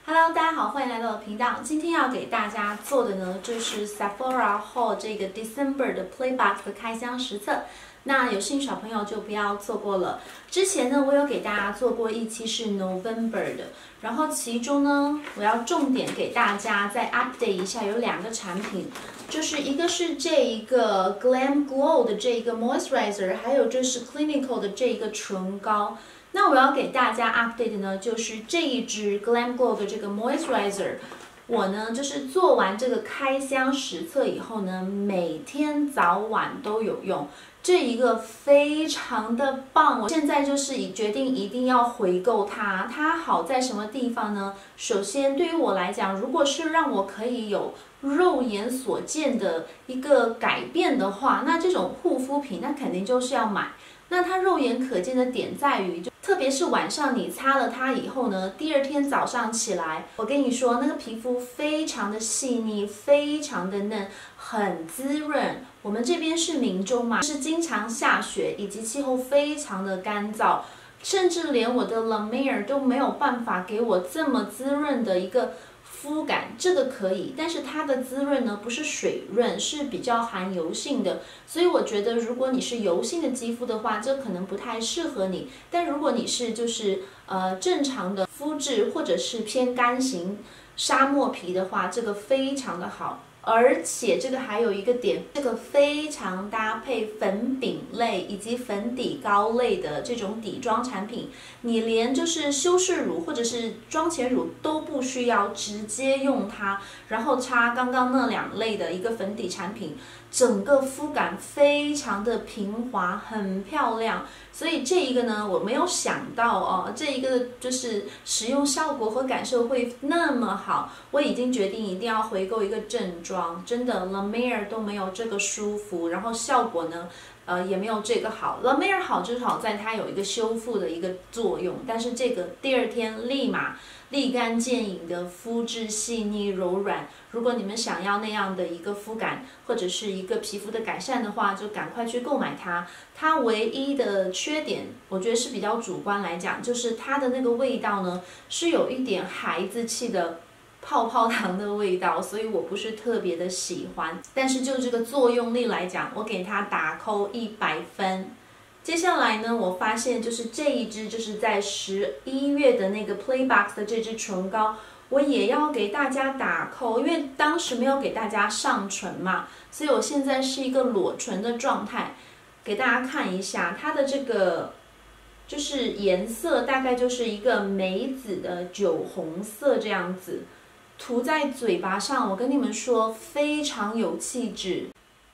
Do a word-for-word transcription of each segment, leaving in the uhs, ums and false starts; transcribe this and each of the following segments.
Hello， 大家好，欢迎来到我的频道。今天要给大家做的呢，就是 Sephora Haul 这个 December 的 Playbox 的开箱实测。那有兴趣小朋友就不要错过了。之前呢，我有给大家做过一期是 November 的，然后其中呢，我要重点给大家再 update 一下，有两个产品，就是一个是这一个 Glam Glow 的这一个 Moisturizer， 还有就是 Clinical 的这一个唇膏。那我要给大家 update 的呢，就是这一支 Glam Glow 的这个 Moisturizer， 我呢就是做完这个开箱实测以后呢，每天早晚都有用。这一个非常的棒，我现在就是已决定一定要回购它。它好在什么地方呢？首先，对于我来讲，如果是让我可以有肉眼所见的一个改变的话，那这种护肤品那肯定就是要买。那它肉眼可见的点在于，就特别是晚上你擦了它以后呢，第二天早上起来，我跟你说，那个皮肤非常的细腻，非常的嫩，很滋润。我们这边是明州嘛，是经常下雪，以及气候非常的干燥，甚至连我的 La Mer 都没有办法给我这么滋润的一个肤感，这个可以，但是它的滋润呢不是水润，是比较含油性的，所以我觉得如果你是油性的肌肤的话，这可能不太适合你。但如果你是就是呃正常的肤质或者是偏干型沙漠皮的话，这个非常的好。而且这个还有一个点，这个非常搭配粉饼类以及粉底膏类的这种底妆产品，你连就是修饰乳或者是妆前乳都不需要，直接用它，然后擦刚刚那两类的一个粉底产品，整个肤感非常的平滑，很漂亮。所以这一个呢，我没有想到哦，这一个就是使用效果和感受会那么好，我已经决定一定要回购一个正装，真的 La Mer 都没有这个舒服，然后效果呢，呃也没有这个好。La Mer 好就是好在它有一个修复的一个作用，但是这个第二天立马立竿见影的肤质细腻柔软。如果你们想要那样的一个肤感或者是一个皮肤的改善的话，就赶快去购买它。它唯一的缺点，我觉得是比较主观来讲，就是它的那个味道呢是有一点孩子气的泡泡糖的味道，所以我不是特别的喜欢。但是就这个作用力来讲，我给它打扣一百分。接下来呢，我发现就是这一支就是在十一月的那个 Playbox 的这支唇膏，我也要给大家打扣，因为当时没有给大家上唇嘛，所以我现在是一个裸唇的状态，给大家看一下它的这个就是颜色，大概就是一个梅子的酒红色这样子，涂在嘴巴上，我跟你们说非常有气质。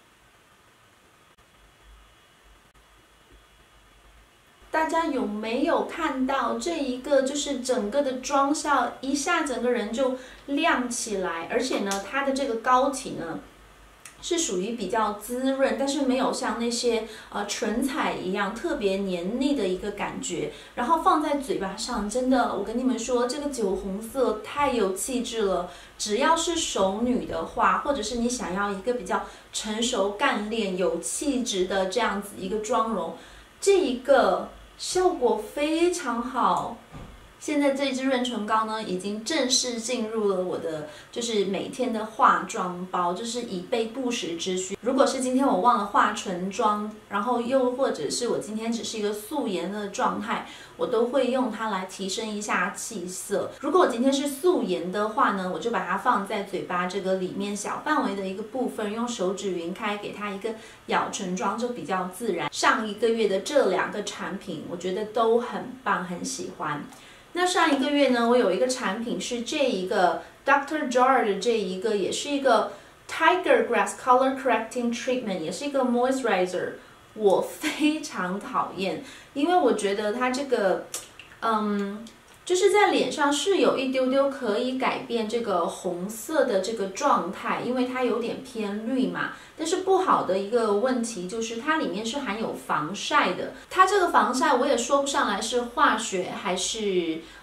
大家有没有看到这一个就是整个的妆效一下整个人就亮起来，而且呢它的这个膏体呢是属于比较滋润，但是没有像那些呃唇彩一样特别黏腻的一个感觉，然后放在嘴巴上，真的我跟你们说这个酒红色太有气质了。只要是熟女的话，或者是你想要一个比较成熟干练有气质的这样子一个妆容，这一个效果非常好。现在这支润唇膏呢，已经正式进入了我的就是每天的化妆包，就是以备不时之需。如果是今天我忘了化唇妆，然后又或者是我今天只是一个素颜的状态，我都会用它来提升一下气色。如果我今天是素颜的话呢，我就把它放在嘴巴这个里面小范围的一个部分，用手指匀开，给它一个咬唇妆，就比较自然。上一个月的这两个产品，我觉得都很棒，很喜欢。那上一个月呢，我有一个产品是这一个 Doctor Jart 的这一个，也是一个 Tiger Grass Color Correcting Treatment， 也是一个 Moisturizer， 我非常讨厌，因为我觉得它这个，嗯，就是在脸上是有一丢丢可以改变这个红色的这个状态，因为它有点偏绿嘛。但是不好的一个问题就是它里面是含有防晒的，它这个防晒我也说不上来是化学还是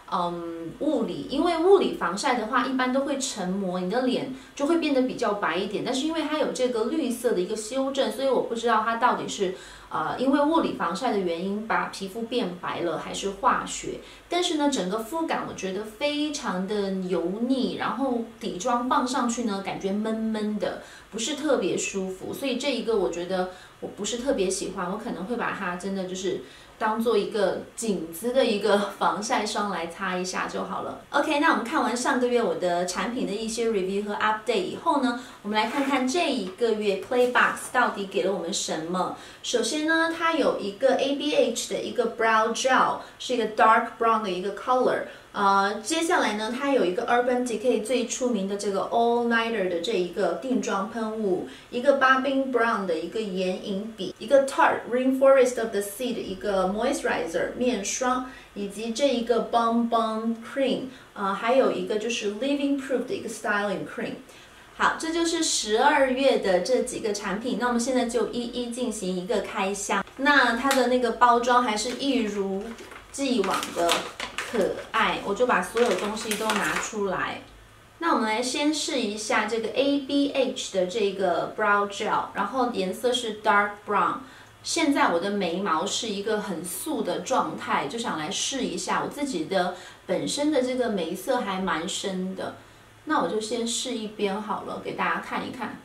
嗯，物理，因为物理防晒的话，一般都会成膜，你的脸就会变得比较白一点。但是因为它有这个绿色的一个修正，所以我不知道它到底是呃因为物理防晒的原因把皮肤变白了，还是化学。但是呢，整个肤感我觉得非常的油腻，然后底妆放上去呢，感觉闷闷的，不是特别舒服。所以这一个我觉得我不是特别喜欢，我可能会把它真的就是当做一个颈子的一个防晒霜来擦一下就好了。OK， 那我们看完上个月我的产品的一些 review 和 update 以后呢，我们来看看这一个月 Playbox 到底给了我们什么。首先呢，它有一个 A B H 的一个 brow gel， 是一个 dark brown 的一个 color。呃，接下来呢，它有一个 Urban Decay 最出名的这个 All Nighter 的这一个定妆喷雾，一个 Bobbing Brown 的一个眼影笔，一个 Tarte Rainforest of the Sea 的一个 Moisturizer 面霜，以及这一个 Bon Bon Cream， 呃，还有一个就是 Living Proof 的一个 Styling Cream。好，这就是十二月的这几个产品，那我们现在就一一进行一个开箱。那它的那个包装还是一如既往的可爱，我就把所有东西都拿出来。那我们来先试一下这个 A B H 的这个 Brow Gel， 然后颜色是 Dark Brown。现在我的眉毛是一个很素的状态，就想来试一下。我自己的本身的这个眉色还蛮深的，那我就先试一边好了，给大家看一看。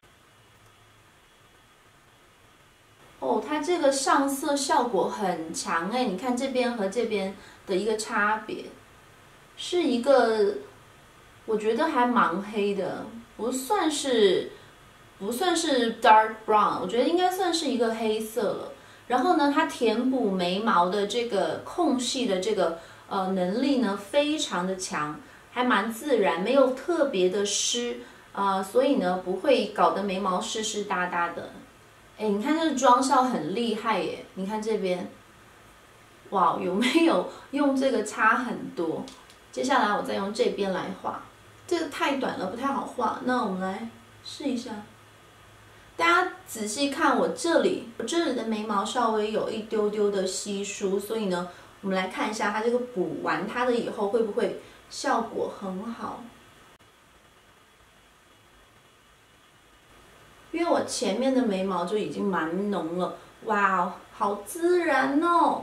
哦，它这个上色效果很强哎，你看这边和这边的一个差别，是一个我觉得还蛮黑的，不算是不算是 dark brown， 我觉得应该算是一个黑色了。然后呢，它填补眉毛的这个空隙的这个呃能力呢非常的强，还蛮自然，没有特别的湿，呃，所以呢不会搞得眉毛湿湿哒哒的。哎，你看这个妆效很厉害耶！你看这边，哇，有没有用这个差很多？接下来我再用这边来画，这个太短了，不太好画。那我们来试一下。大家仔细看我这里，我这里的眉毛稍微有一丢丢的稀疏，所以呢，我们来看一下它这个补完它的以后会不会效果很好。因为我前面的眉毛就已经蛮浓了，哇哦，好自然哦，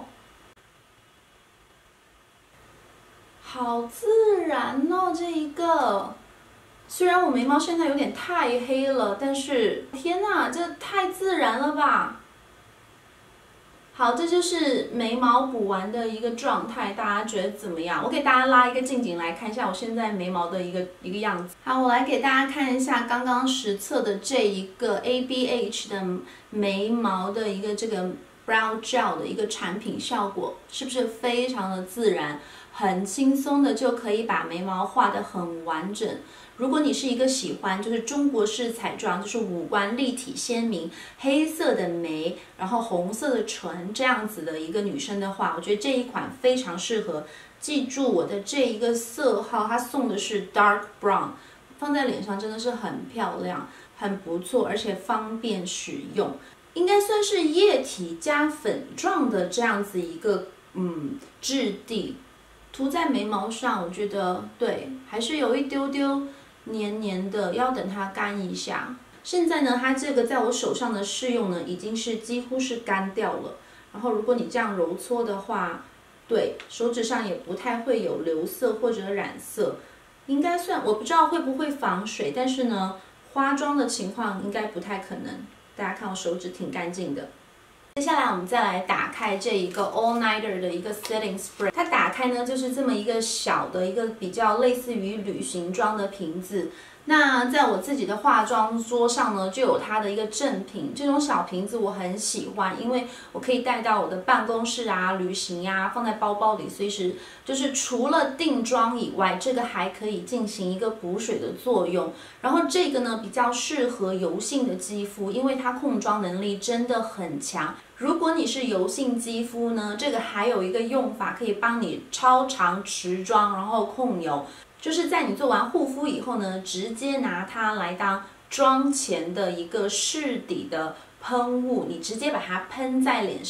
好自然哦，这一个。虽然我眉毛现在有点太黑了，但是天哪，这太自然了吧！好，这就是眉毛补完的一个状态，大家觉得怎么样？我给大家拉一个近景来看一下我现在眉毛的一个一个样子。好，我来给大家看一下刚刚实测的这一个 A B H 的眉毛的一个这个 Brow Gel 的一个产品效果，是不是非常的自然？很轻松的就可以把眉毛画得很完整。如果你是一个喜欢就是中国式彩妆，就是五官立体鲜明，黑色的眉，然后红色的唇这样子的一个女生的话，我觉得这一款非常适合。记住我的这一个色号，它送的是 Dark Brown， 放在脸上真的是很漂亮，很不错，而且方便使用。应该算是液体加粉状的这样子一个嗯质地。涂在眉毛上，我觉得对，还是有一丢丢黏黏的，要等它干一下。现在呢，它这个在我手上的试用呢，已经是几乎是干掉了。然后如果你这样揉搓的话，对，手指上也不太会有留色或者染色，应该算，我不知道会不会防水，但是呢，花妆的情况应该不太可能。大家看我手指挺干净的。接下来我们再来打开这一个 All Nighter 的一个 Setting Spray， 它打开呢就是这么一个小的一个比较类似于旅行装的瓶子。那在我自己的化妆桌上呢，就有它的一个正品，这种小瓶子我很喜欢，因为我可以带到我的办公室啊、旅行呀、啊，放在包包里，随时就是除了定妆以外，这个还可以进行一个补水的作用。然后这个呢比较适合油性的肌肤，因为它控妆能力真的很强。如果你是油性肌肤呢，这个还有一个用法可以帮你超长持妆，然后控油。就是在你做完护肤以后呢，直接拿它来当妆前的一个试底的喷雾，你直接把它喷在脸上，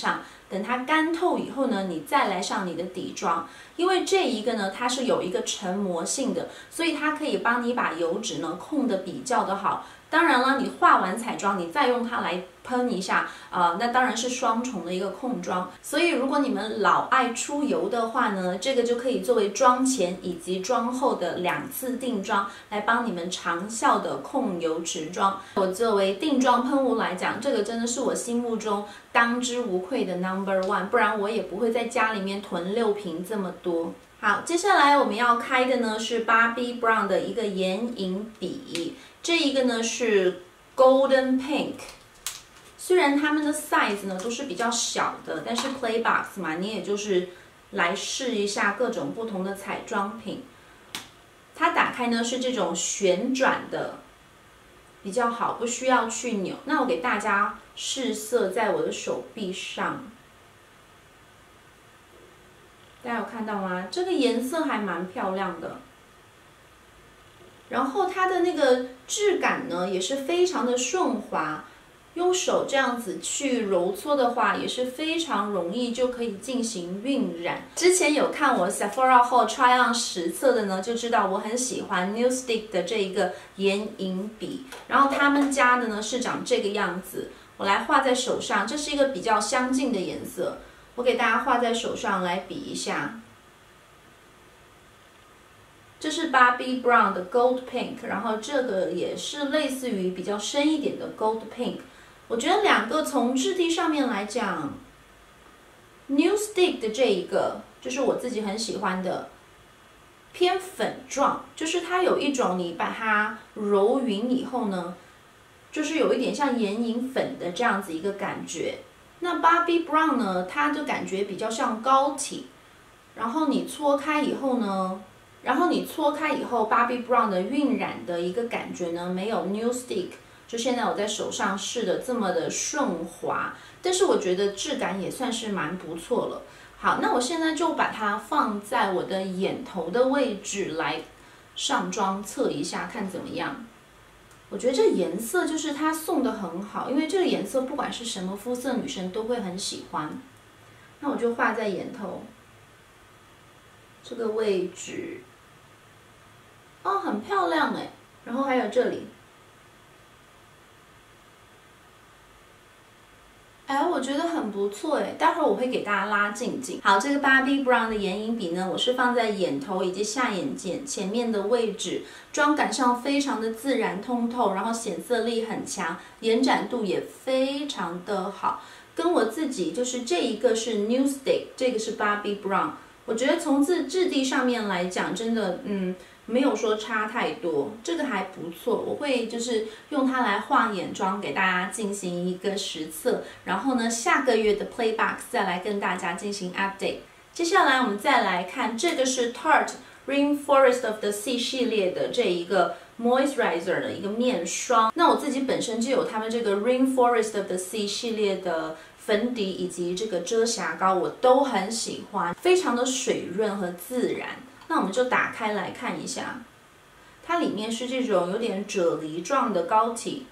等它干透以后呢，你再来上你的底妆。因为这一个呢，它是有一个成膜性的，所以它可以帮你把油脂呢控得比较的好。当然了，你化完彩妆，你再用它来喷一下，呃，那当然是双重的一个控妆。所以如果你们老爱出油的话呢，这个就可以作为妆前以及妆后的两次定妆，来帮你们长效的控油持妆。我作为定妆喷雾来讲，这个真的是我心目中当之无愧的 number one， 不然我也不会在家里面囤六瓶这么多。好，接下来我们要开的呢是 Bobbi Brown 的一个眼影笔，这一个呢是 Golden Pink。虽然它们的 size 呢都是比较小的，但是 Playbox 嘛，你也就是来试一下各种不同的彩妆品。它打开呢是这种旋转的，比较好，不需要去扭。那我给大家试色在我的手臂上。大家有看到吗？这个颜色还蛮漂亮的，然后它的那个质感呢也是非常的顺滑，用手这样子去揉搓的话也是非常容易就可以进行晕染。之前有看我 Sephora 后 try on 实测的呢，就知道我很喜欢 NuStick 的这一个眼影笔，然后他们家的呢是长这个样子，我来画在手上，这是一个比较相近的颜色。我给大家画在手上来比一下，这是 Bobbi Brown 的 Gold Pink， 然后这个也是类似于比较深一点的 Gold Pink。我觉得两个从质地上面来讲 ，NuStick 的这一个就是我自己很喜欢的，偏粉状，就是它有一种你把它揉匀以后呢，就是有一点像眼影粉的这样子一个感觉。那 Bobbi Brown 呢，它就感觉比较像膏体，然后你搓开以后呢，然后你搓开以后 ，Bobbi Brown 的晕染的一个感觉呢，没有 NuStick， 就现在我在手上试的这么的顺滑，但是我觉得质感也算是蛮不错了。好，那我现在就把它放在我的眼头的位置来上妆测一下，看怎么样。我觉得这颜色就是它送的很好，因为这个颜色不管是什么肤色女生都会很喜欢。那我就画在眼头这个位置，哦，很漂亮哎。然后还有这里，哎，我觉得很不错哎，待会儿我会给大家拉近景。好，这个 Bobbi Brown 的眼影笔呢，我是放在眼头以及下眼睑前面的位置，妆感上非常的自然通透，然后显色力很强，延展度也非常的好。跟我自己就是这一个是 NuStick， 这个是 Bobbi Brown， 我觉得从质质地上面来讲，真的嗯。没有说差太多，这个还不错。我会就是用它来画眼妆，给大家进行一个实测。然后呢，下个月的 Playbox 再来跟大家进行 update。接下来我们再来看，这个是 Tarte Rainforest of the Sea 系列的这一个 moisturizer 的一个面霜。那我自己本身就有他们这个 Rainforest of the Sea 系列的粉底以及这个遮瑕膏，我都很喜欢，非常的水润和自然。那我们就打开来看一下，它里面是这种有点啫喱状的膏体，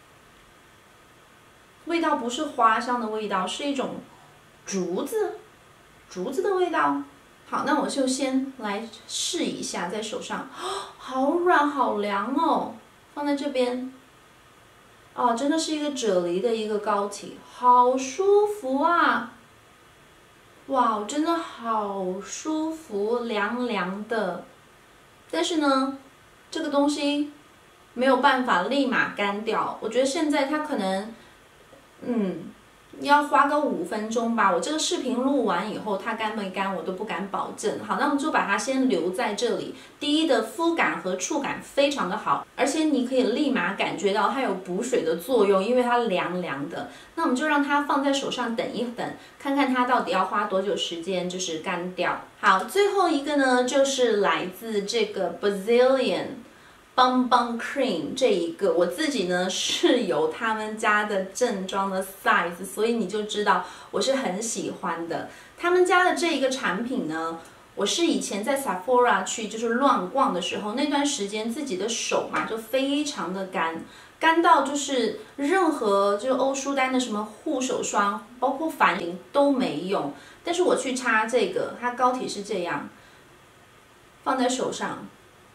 味道不是花香的味道，是一种竹子，竹子的味道。好，那我就先来试一下，在手上，哦，好软好凉哦，放在这边，哦，真的是一个啫喱的一个膏体，好舒服啊！哇，真的好舒服，凉凉的。但是呢，这个东西没有办法立马干掉。我觉得现在它可能，嗯，要花个五分钟吧。我这个视频录完以后，它干没干我都不敢保证。好，那我们就把它先留在这里。第一的肤感和触感非常的好，而且你可以立马感觉到它有补水的作用，因为它凉凉的。那我们就让它放在手上等一等，看看它到底要花多久时间就是干掉。好，最后一个呢，就是来自这个 Brazilian Bum Bum Cream 这一个，我自己呢是有他们家的正装的 size， 所以你就知道我是很喜欢的。他们家的这一个产品呢， 我是以前在 Sephora 去就是乱逛的时候，那段时间自己的手嘛就非常的干，干到就是任何就是欧舒丹的什么护手霜，包括凡林都没用。但是我去擦这个，它膏体是这样，放在手上，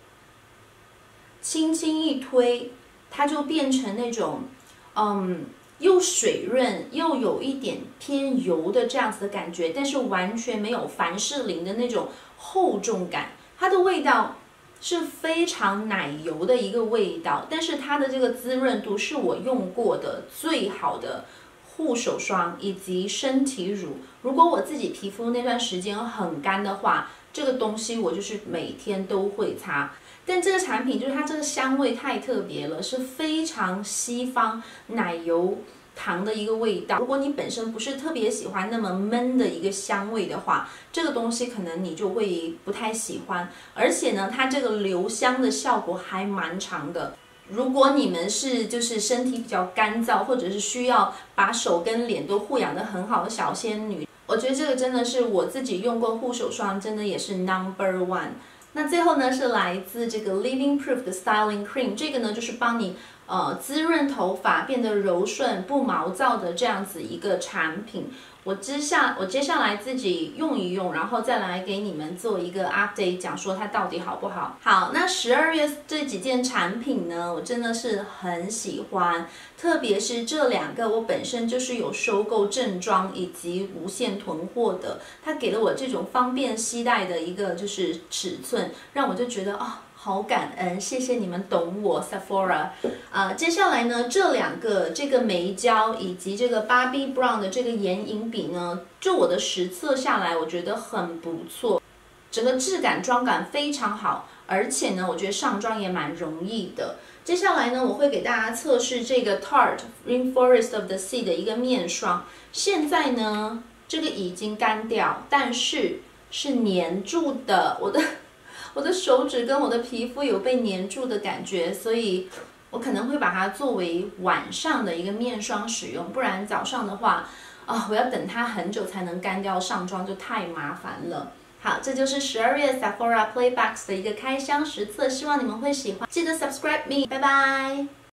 轻轻一推，它就变成那种，嗯。又水润又有一点偏油的这样子的感觉，但是完全没有凡士林的那种厚重感。它的味道是非常奶油的一个味道，但是它的这个滋润度是我用过的最好的护手霜以及身体乳。如果我自己皮肤那段时间很干的话，这个东西我就是每天都会擦。但这个产品就是它这个香味太特别了，是非常西方奶油糖的一个味道。如果你本身不是特别喜欢那么闷的一个香味的话，这个东西可能你就会不太喜欢。而且呢，它这个留香的效果还蛮长的。如果你们是就是身体比较干燥，或者是需要把手跟脸都护养得很好的小仙女，我觉得这个真的是我自己用过护手霜，真的也是 number one。那最后呢是来自这个 Living Proof 的 Styling Cream， 这个呢就是帮你呃滋润头发，变得柔顺不毛躁的这样子一个产品。我接下我接下来自己用一用，然后再来给你们做一个 update， 讲说它到底好不好。好，那十二月这几件产品呢，我真的是很喜欢，特别是这两个，我本身就是有收购正装以及无限囤货的，它给了我这种方便携带的一个就是尺寸，让我就觉得啊。哦好感恩，谢谢你们懂我 Sephora。呃，接下来呢，这两个这个眉胶以及这个 Bobbi Brown 的这个眼影笔呢，就我的实测下来，我觉得很不错，整个质感妆感非常好，而且呢，我觉得上妆也蛮容易的。接下来呢，我会给大家测试这个 Tarte Rainforest of the Sea 的一个面霜，现在呢，这个已经干掉，但是是粘住的，我的。我的手指跟我的皮肤有被粘住的感觉，所以我可能会把它作为晚上的一个面霜使用，不然早上的话，啊，我要等它很久才能干掉上妆，就太麻烦了。好，这就是十二月 Sephora Playbox 的一个开箱实测，希望你们会喜欢，记得 subscribe me， 拜拜。